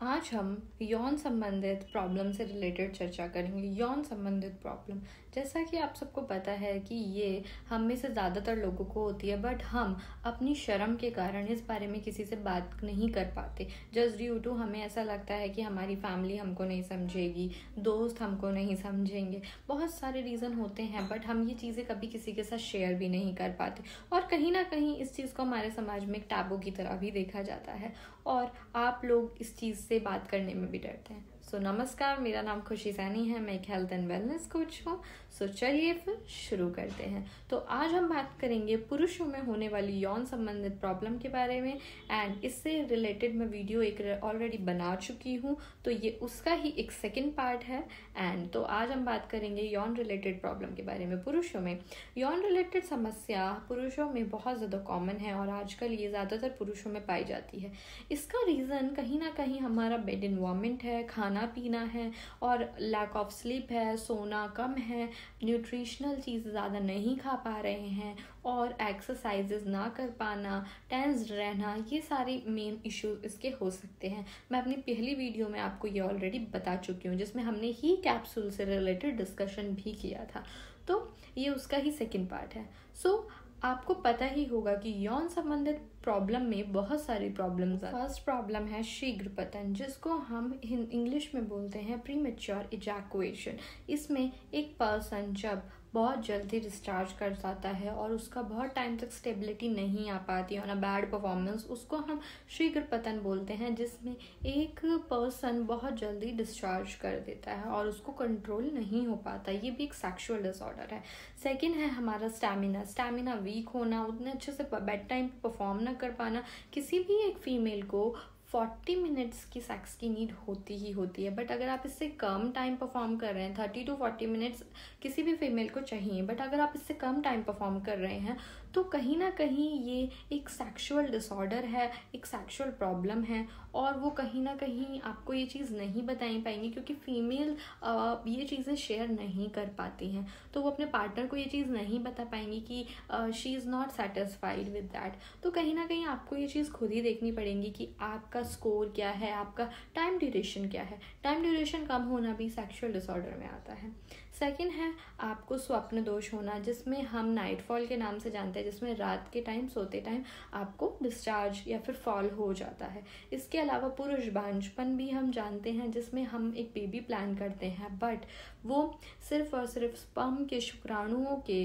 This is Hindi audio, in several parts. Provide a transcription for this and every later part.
आज हम यौन संबंधित प्रॉब्लम से रिलेटेड चर्चा करेंगे। यौन संबंधित प्रॉब्लम, जैसा कि आप सबको पता है कि ये हम में से ज़्यादातर लोगों को होती है, बट हम अपनी शर्म के कारण इस बारे में किसी से बात नहीं कर पाते। जस्ट ड्यू टू हमें ऐसा लगता है कि हमारी फैमिली हमको नहीं समझेगी, दोस्त हमको नहीं समझेंगे, बहुत सारे रीज़न होते हैं, बट हम ये चीज़ें कभी किसी के साथ शेयर भी नहीं कर पाते। और कहीं ना कहीं इस चीज़ को हमारे समाज में एक टैबू की तरह भी देखा जाता है और आप लोग इस चीज़ से बात करने में भी डरते हैं। सो नमस्कार, मेरा नाम खुशी सैनी है, मैं एक हेल्थ एंड वेलनेस कोच हूँ। सो चलिए फिर शुरू करते हैं। तो आज हम बात करेंगे पुरुषों में होने वाली यौन संबंधित प्रॉब्लम के बारे में, एंड इससे रिलेटेड मैं वीडियो एक ऑलरेडी बना चुकी हूँ, तो ये उसका ही एक सेकेंड पार्ट है। एंड तो आज हम बात करेंगे यौन रिलेटेड प्रॉब्लम के बारे में। पुरुषों में यौन रिलेटेड समस्या पुरुषों में बहुत ज़्यादा कॉमन है और आजकल ये ज़्यादातर पुरुषों में पाई जाती है। इसका रीज़न कहीं ना कहीं हमारा बेड इन्वायरमेंट है, खाना पीना है और लैक ऑफ स्लीप है, सोना कम है, न्यूट्रिशनल चीज़ ज़्यादा नहीं खा पा रहे हैं और एक्सरसाइजेस ना कर पाना, टेंस्ड रहना, ये सारे मेन इश्यूज इसके हो सकते हैं। मैं अपनी पहली वीडियो में आपको ये ऑलरेडी बता चुकी हूँ, जिसमें हमने ही कैप्सूल से रिलेटेड डिस्कशन भी किया था, तो ये उसका ही सेकेंड पार्ट है। सो आपको पता ही होगा कि यौन संबंधित प्रॉब्लम में बहुत सारी प्रॉब्लम्स हैं। फर्स्ट प्रॉब्लम है शीघ्र पतन, जिसको हम इंग्लिश में बोलते हैं प्रीमेच्योर इजैकुएशन। इसमें एक पर्सन जब बहुत जल्दी डिस्चार्ज कर जाता है और उसका बहुत टाइम तक स्टेबिलिटी नहीं आ पाती है, बैड परफॉर्मेंस, उसको हम शीघ्र पतन बोलते हैं, जिसमें एक पर्सन बहुत जल्दी डिस्चार्ज कर देता है और उसको कंट्रोल नहीं हो पाता। ये भी एक सेक्सुअल डिसऑर्डर है। सेकंड है हमारा स्टैमिना वीक होना, उतने अच्छे से बेड टाइम परफॉर्म ना कर पाना। किसी भी एक फीमेल को 40 मिनट्स की सेक्स की नीड होती ही होती है, बट अगर आप इससे कम टाइम परफॉर्म कर रहे हैं, 30 to 40 मिनट्स किसी भी फीमेल को चाहिए, बट अगर आप इससे कम टाइम परफॉर्म कर रहे हैं तो कहीं ना कहीं ये एक सेक्सुअल डिसऑर्डर है, एक सेक्सुअल प्रॉब्लम है। और वो कहीं ना कहीं आपको ये चीज़ नहीं बताई पाएंगी, क्योंकि फीमेल ये चीज़ें शेयर नहीं कर पाती हैं, तो वो अपने पार्टनर को ये चीज़ नहीं बता पाएंगी कि she is not satisfied with that. तो कहीं ना कहीं आपको ये चीज़ खुद ही देखनी पड़ेगी कि आपका स्कोर क्या है, आपका टाइम ड्यूरेशन क्या है। टाइम ड्यूरेशन कम होना भी सेक्सुअल डिसऑर्डर में आता है। सेकंड है आपको स्वप्न दोष होना, जिसमें हम नाइट फॉल के नाम से जानते हैं, जिसमें रात के टाइम सोते टाइम आपको डिस्चार्ज या फिर फॉल हो जाता है। इसके अलावा पुरुष बांझपन भी हम जानते हैं, जिसमें हम एक बेबी प्लान करते हैं, बट वो सिर्फ और सिर्फ स्पर्म के शुक्राणुओं के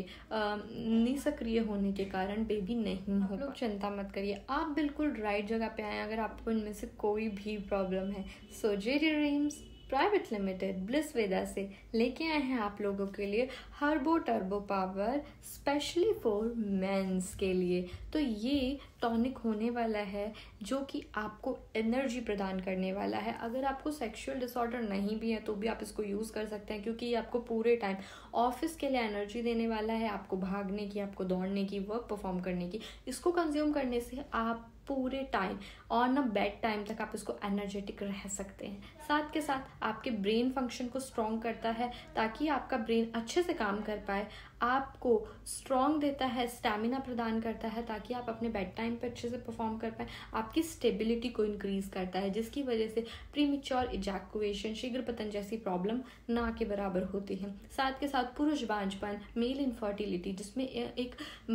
निष्क्रिय होने के कारण बेबी नहीं हो। लोग चिंता मत करिए, आप बिल्कुल राइट जगह पे आए अगर आपको इनमें से कोई भी प्रॉब्लम है। So JD dreams private limited Bliss Veda से लेके आए हैं आप लोगों के लिए Herbo Turbo power specially for mens के लिए। तो ये टॉनिक होने वाला है जो कि आपको एनर्जी प्रदान करने वाला है। अगर आपको सेक्सुअल डिसऑर्डर नहीं भी है तो भी आप इसको यूज़ कर सकते हैं, क्योंकि ये आपको पूरे टाइम ऑफिस के लिए एनर्जी देने वाला है, आपको भागने की, आपको दौड़ने की, वर्क परफॉर्म करने की। इसको कंज्यूम करने से आप पूरे टाइम और ना बेड टाइम तक आप इसको एनर्जेटिक रह सकते हैं। साथ के साथ आपके ब्रेन फंक्शन को स्ट्रॉन्ग करता है, ताकि आपका ब्रेन अच्छे से काम कर पाए, आपको स्ट्रॉन्ग देता है, स्टैमिना प्रदान करता है, ताकि आप अपने बेड टाइम पर अच्छे से परफॉर्म कर पाए, आपकी स्टेबिलिटी को इंक्रीज करता है, जिसकी वजह से प्रीमेच्योर इजैकुएशन, शीघ्र पतन जैसी प्रॉब्लम ना के बराबर होती है। साथ के साथ पुरुष बांझपन, मेल इनफर्टिलिटी, जिसमें एक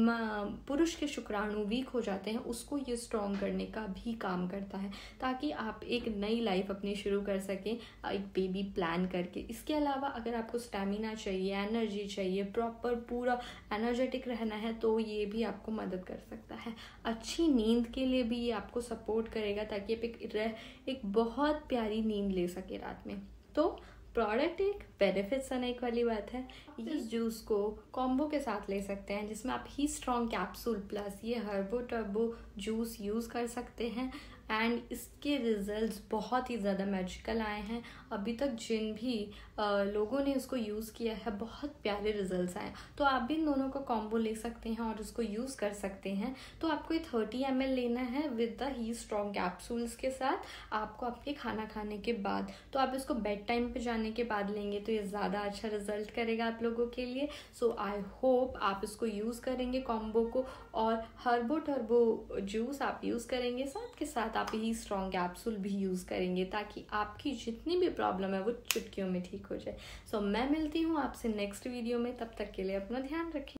पुरुष के शुक्राणु वीक हो जाते हैं, उसको ये स्ट्रॉन्ग करने का भी काम करता है, ताकि आप एक नई लाइफ अपनी शुरू कर सकें एक बेबी प्लान करके। इसके अलावा अगर आपको स्टैमिना चाहिए, एनर्जी चाहिए, प्रॉपर पूरा एनर्जेटिक रहना है, तो ये भी आपको मदद कर सकता है। अच्छी नींद के लिए भी ये आपको सपोर्ट करेगा, ताकि आप एक बहुत प्यारी नींद ले सके रात में। तो प्रोडक्ट एक बेनिफिट्स अनेक वाली बात है। इस जूस को कॉम्बो के साथ ले सकते हैं, जिसमें आप ही स्ट्रॉन्ग कैप्सूल प्लस ये हर्बो टर्बो जूस यूज़ कर सकते हैं, एंड इसके रिजल्ट्स बहुत ही ज़्यादा मैजिकल आए हैं। अभी तक जिन भी लोगों ने इसको यूज़ किया है, बहुत प्यारे रिजल्ट्स आए। तो आप भी इन दोनों का कॉम्बो ले सकते हैं और इसको यूज़ कर सकते हैं। तो आपको ये 30 ml लेना है with the he strong capsules के साथ, आपको आपके खाना खाने के बाद। तो आप इसको बेड टाइम पे जाने के बाद लेंगे तो ये ज़्यादा अच्छा रिजल्ट करेगा आप लोगों के लिए। सो आई होप आप इसको यूज़ करेंगे कॉम्बो को, और हर्बो टर्बो जूस आप यूज़ करेंगे। साथ के साथ साथ आप यही स्ट्रॉन्ग कैप्सूल भी यूज़ करेंगे ताकि आपकी जितनी भी प्रॉब्लम है वो चुटकियों में ठीक हो जाए। सो मैं मिलती हूँ आपसे नेक्स्ट वीडियो में, तब तक के लिए अपना ध्यान रखें।